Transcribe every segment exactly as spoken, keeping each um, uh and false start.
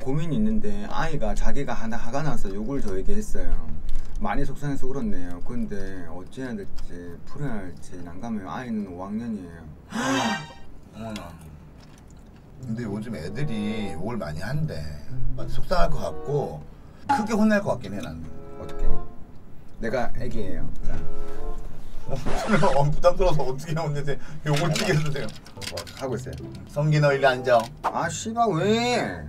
고민이 있는데 아이가 자기가 하나 화가 나서 욕을 저에게 했어요. 많이 속상해서 울었네요. 근데 어찌해야 될지 풀어야 할지 난감해요. 아이는 오 학년이에요. 어머나. 근데 요즘 애들이 욕을 많이 한대. 속상할 것 같고 크게 혼날 것 같긴 해 나는. 어떻게? 내가 애기예요. 자. 어, 부담스러워서 어떻게 혼내세요? 욕을 크게 해주세요. 뭐, 하고 있어요. 성기 너 일로 앉아. 아 씨발 왜?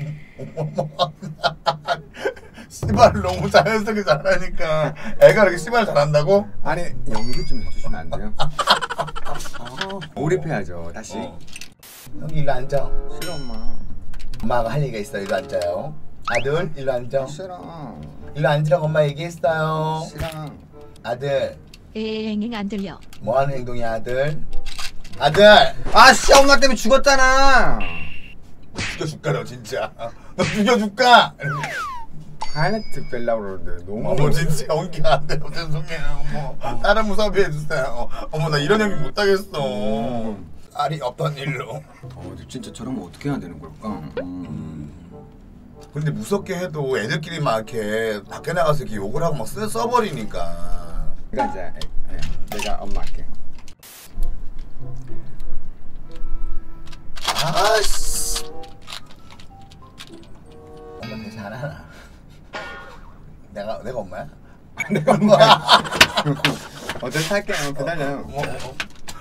씨발을 너무 자연스럽게 잘하니까 애가 이렇게 씨발을 잘한다고? 아니 연기 좀 해주시면 안 돼요? 어, 몰입해야죠. 다시. 어. 성기 일로 앉아. 싫어 엄마. 엄마가 할 얘기가 있어. 일로 앉아요. 아들 일로 앉아. 싫어. 일로 앉으라고 엄마 얘기했어요. 싫어. 아들. 에엥 안 들려. 뭐하는 행동이야 아들? 아들! 아씨 엄마 때문에 죽었잖아. 죽여줄까 너 진짜. 너 죽여줄까? 하이라이트 빼려고 그러는데 너무 어머 진짜 연기가 안 돼요. 죄송해요. 어머 다른 무사비 해주세요. 어머 나 이런 연기 못하겠어. 음. 알이 없던 일로. 어, 진짜 저러면 어떻게 해야 되는 걸까? 음. 근데 무섭게 해도 애들끼리 막 이렇게 밖에 나가서 이렇게 욕을 하고 막 써, 써버리니까. 그러니까 이제 에, 에, 내가 엄마 할게요. 아씨. 엄마 되게 잘하나? 내가 내가 엄마야? 내가 엄마야. 어쩔 살게요. 기다려요. 어, 어.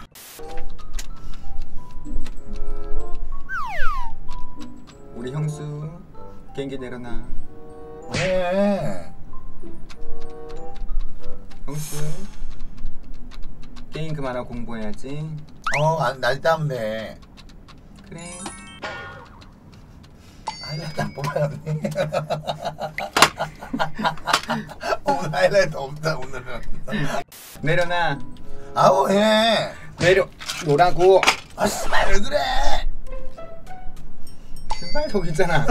우리 형수 비행기 내려놔. 왜? 형수 게임 그만하고 공부해야지. 어, 안, 날 담배. 그래. 하이라이트 안 뽑아요, 언니. 오늘 하이라이트 없다, 오늘은. 내려놔. 아우, 해. 내려 놓으라고. 아, 씨발, 왜 그래? 신발 속 있잖아.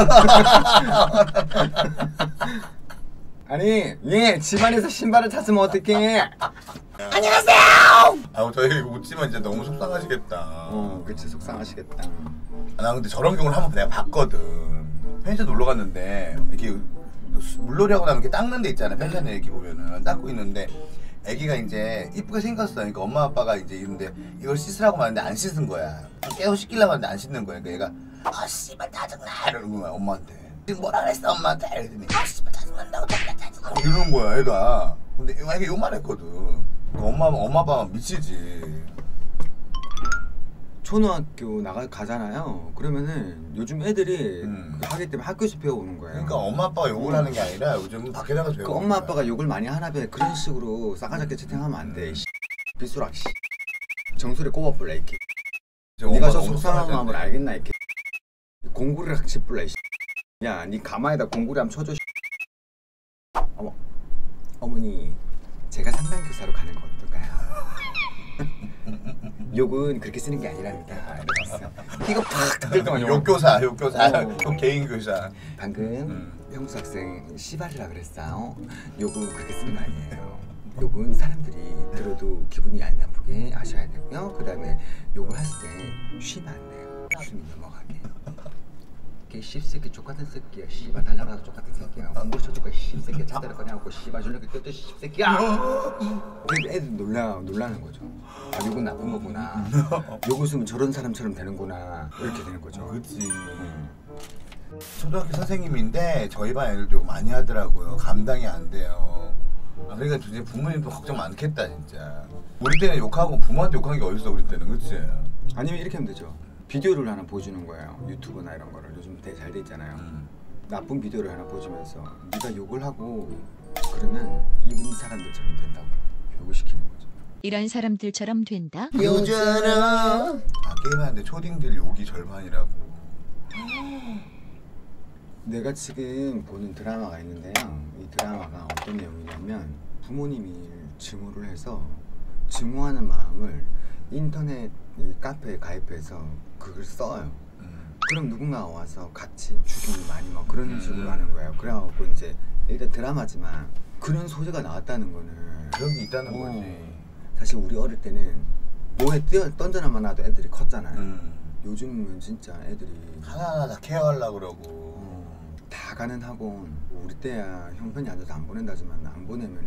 아니 얘 집안에서 신발을 찾으면 어떡해. 안녕하세요! 아우, 저희 이거 웃지만 진짜 너무 속상하시겠다. 어 그치 속상하시겠다. 아, 나 근데 저런 경우를 한번 내가 봤거든. 펜션 놀러 갔는데 이렇게 물놀이 하고 나면 이렇게 닦는 데 있잖아. 펜션에 이렇게 보면은 닦고 있는데 애기가 이제 이쁘게 생겼어. 그러니까 엄마 아빠가 이제 이런데 이걸 씻으라고 하는데 안 씻은 거야. 깨워 씻기려고 하는데 안 씻는 거야. 그러니까 얘가 아 씨발 짜증나 이러는 거야 엄마한테. 지금 뭐라 그랬어 엄마한테? 이랬더니 아 씨발 짜증난다고 짜증나 이러는 거야 애가. 근데 애가 요말 했거든. 그러니까 엄마 엄마 아빠가 미치지. 초등학교 나가 가잖아요. 그러면은 요즘 애들이 음. 그 하기 때문에 학교에서 배워오는 거예요. 그러니까 엄마 아빠가 욕을 하는 게 아니라 요즘 밖에 나가서 그 배우는 엄마 거야. 아빠가 욕을 많이 하나 봐. 그런 식으로 싸가지없게 채팅하면 안 돼. 빗소라 씨. 정수리 꼽아볼래 이렇게. 네가 저 속상한 마음을 알겠나 이렇게. 공구리랑 짚불라 씨. 야, 네 가마에다 공구리 한번 쳐줘. 어머, 어머니, 제가 상담교사로 가는 거 어떨까요? 욕은 그렇게 쓰는 게 아니랍니다. 이러셨어. 이거 팍 들더만 욕교사, 욕교사, 어. 욕 개인 교사. 방금 음. 형수 학생 씨발이라 그랬어. 욕은 그렇게 쓰는 거 아니에요. 욕은 사람들이 들어도 기분이 안 나쁘게 하셔야 되고요. 그 다음에 욕을 하실 때 쉬면 안 돼요. 숨이 넘어가게. 개 씹새끼 족같은 새끼야. 씨발 달라가서 족같은 새끼야. 공부 쳐줄까 씹새끼야. 차대를 꺼내갖고 씨발 줄려게 뜯어 씹새끼야. 근데 애들 놀라 놀라는 거죠. 아 욕은 나쁜 거구나. 욕을 쓰면 저런 사람처럼 되는구나. 이렇게 되는 거죠. 그렇지. 음. 초등학교 선생님인데 저희 반 애들도 욕 많이 하더라고요. 감당이 안 돼요. 아, 그러니까 이제 부모님도 걱정 많겠다 진짜. 우리 때는 욕하고 부모한테 욕하는 게 어딨어 우리 때는. 그렇지? 아니면 이렇게 하면 되죠. 비디오를 하나 보여주는 거예요. 유튜브나 이런 거를 요즘 되게 잘 돼 있잖아요. 음. 나쁜 비디오를 하나 보여주면서 네가 욕을 하고 그러면 이분 사람들처럼 된다고 욕을 시키는 거죠. 이런 사람들처럼 된다? 여자라. 아 게임하는데 초딩들 욕이 절반이라고. 내가 지금 보는 드라마가 있는데요. 이 드라마가 어떤 내용이냐면 부모님이 증오를 해서 증오하는 마음을 인터넷 카페에 가입해서 그걸 써요. 음. 그럼 누군가 와서 같이 죽이고 많이 막 그런 음. 식으로 하는 거예요. 그래갖고 이제 일단 드라마지만 그런 소재가 나왔다는 거는 그런 게 있다는 어, 거지. 사실 우리 어릴 때는 뭐에 뛰어 던져놔만 놔도 애들이 컸잖아요. 음. 요즘은 진짜 애들이 하나하나 다 케어하려고 그러고. 어. 가가는 학원 우리 때야 형편이 안 좋아서 안 보낸다지만 안 보내면은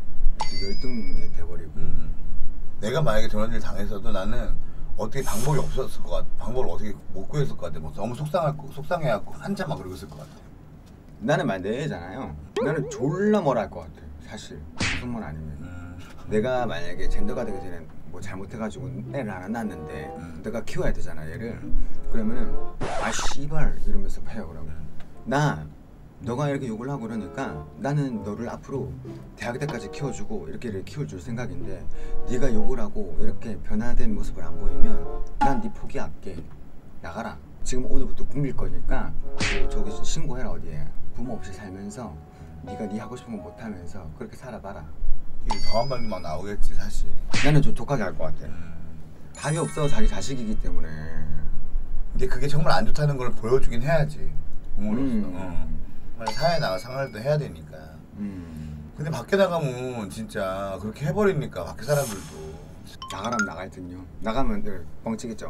열등이 돼버리고. 음. 내가 만약에 저런 일 당했어도 나는 어떻게 방법이 없었을 것 같아. 방법을 어떻게 못 구했을 것 같아. 뭐 너무 속상하고 속상해갖고 한참 막 그러고 있을 것 같아. 나는 만 내 애잖아요. 나는 졸라 뭘 할 것 같아. 사실 무슨 말 아니면 음. 내가 만약에 젠더가 되기 전에 뭐 잘못해가지고 애를 하나 낳았는데 음. 내가 키워야 되잖아 얘를. 그러면은 아 씨발 이러면서 패요. 그러면 나 너가 이렇게 욕을 하고 그러니까 나는 너를 앞으로 대학 때까지 키워주고 이렇게 이렇게 키워줄 생각인데 네가 욕을 하고 이렇게 변화된 모습을 안 보이면 난 네 포기할게. 나가라. 지금 오늘부터 굶길 거니까 뭐 저기 신고해라. 어디에 부모 없이 살면서 네가 네 하고 싶은 거 못하면서 그렇게 살아봐라. 이게 더한 말도 막 나오겠지 사실. 나는 좀 독하게 할 것 같아. 음. 답이 없어. 자기 자식이기 때문에. 근데 그게 정말 안 좋다는 걸 보여주긴 해야지 부모로서. 음. 어. 사회에 나가 생활도 해야 되니까. 음. 근데 밖에 나가면 진짜 그렇게 해버리니까 밖에 사람들도 나가라면 나갈 듯요. 나가면 늘 뻥치겠죠.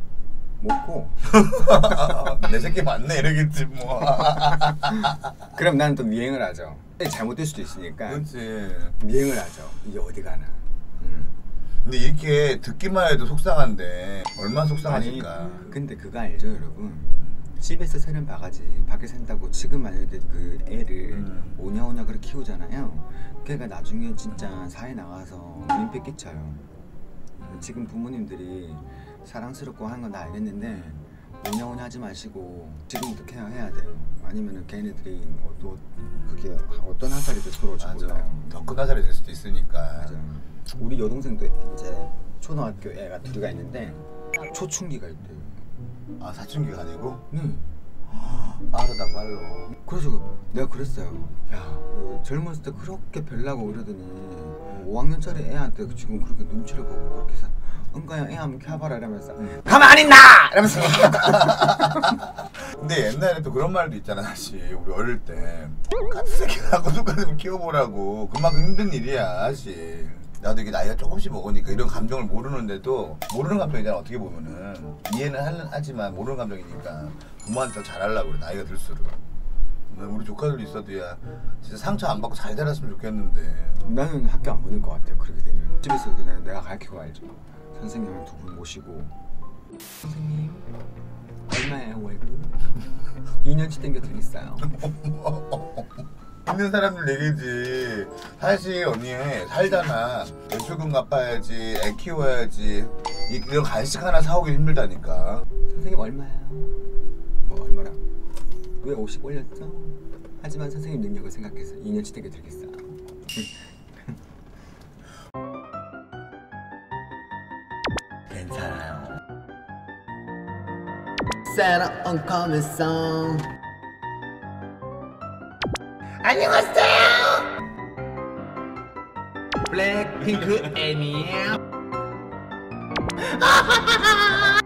먹고 내 새끼 맞네 이러겠지 뭐. 그럼 나는 또 미행을 하죠. 잘못될 수도 있으니까 그렇지. 미행을 하죠. 이게 어디 가나. 음. 근데 이렇게 듣기만 해도 속상한데 얼마나 속상하실까. 아니, 근데 그거 알죠 여러분? 집에서 새는 바가지 밖에 산다고 지금 만약에 그 애를 음. 오냐오냐 그렇게 키우잖아요. 걔가 나중에 진짜 사회 나가서 민폐 끼쳐요. 음. 지금 부모님들이 사랑스럽고 하는 건 다 알겠는데 오냐오냐 하지 마시고 지금부터 케어해야 돼요. 아니면은 걔네들이 또 그게 어떤 화살이 들어올지 몰라요. 더 큰 화살이 될 수도 있으니까. 맞아. 우리 여동생도 이제 초등학교 애가 둘이가 있는데 초춘기가 있대요. 아 사춘기가 아니고? 네. 빠르다 빨라. 그래서 내가 그랬어요. 야, 그 젊었을 때 그렇게 별나고 그러더니 오 학년짜리 애한테 지금 그렇게 눈치를 보고 그렇게 사 응가야 애 한번 켜봐라 이러면서 가만히 있나! 이러면서 근데 옛날에 또 그런 말도 있잖아 사실. 우리 어릴 때 같은 새끼하고 똑같은 키워보라고. 그만큼 힘든 일이야 사실. 나도 이게 나이가 조금씩 먹으니까 이런 감정을 모르는데도 모르는 감정이잖아 어떻게 보면은. 이해는 하는, 하지만 모르는 감정이니까 부모한테 더 잘하려고 그래 나이가 들수록. 우리 조카들도 있어도 야 진짜 상처 안 받고 잘 자랐으면 좋겠는데. 나는 학교 안 보낼 것 같아. 그렇게 되면 집에서 그냥 내가 가르치고 알죠. 선생님 두 분 모시고 선생님 얼마예요 월급? 이 년치 땡겨 드리겠어요. 있는 사람들 얘기지. 사실 언니 살잖아. 대출금 갚아야지, 애 키워야지. 이런 간식 하나 사오기 힘들다니까. 선생님 얼마예요? 뭐 얼마라? 왜 오십 올렸죠? 하지만 선생님 능력을 생각해서 이 년치 땡겨 드리겠어요. 괜찮아요. Santa on coming song. 안녕하세요. 블랙핑크 애니에요.